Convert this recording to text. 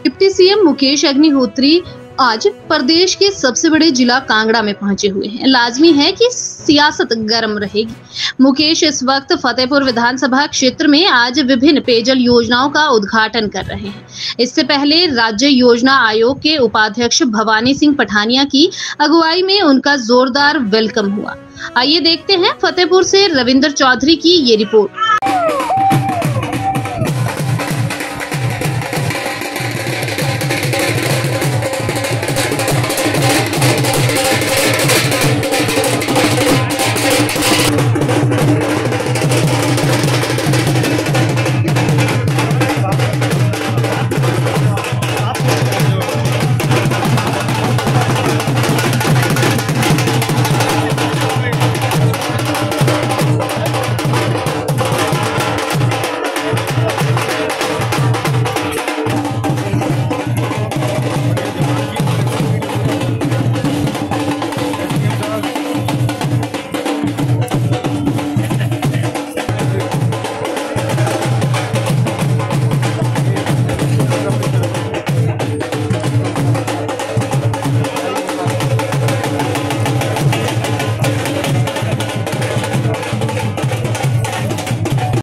Deputy CM Mukesh Agnihotri आज प्रदेश के सबसे बड़े जिला कांगड़ा में पहुंचे हुए हैं। लाजमी है कि सियासत गर्म रहेगी। मुकेश इस वक्त फतेहपुर विधानसभा क्षेत्र में आज विभिन्न पेयजल योजनाओं का उद्घाटन कर रहे हैं। इससे पहले राज्य योजना आयोग के उपाध्यक्ष भवानी सिंह पठानिया की अगुवाई में उनका जोरदार वेलकम हुआ। आइए देखते हैं फतेहपुर से रविंद्र चौधरी की ये रिपोर्ट।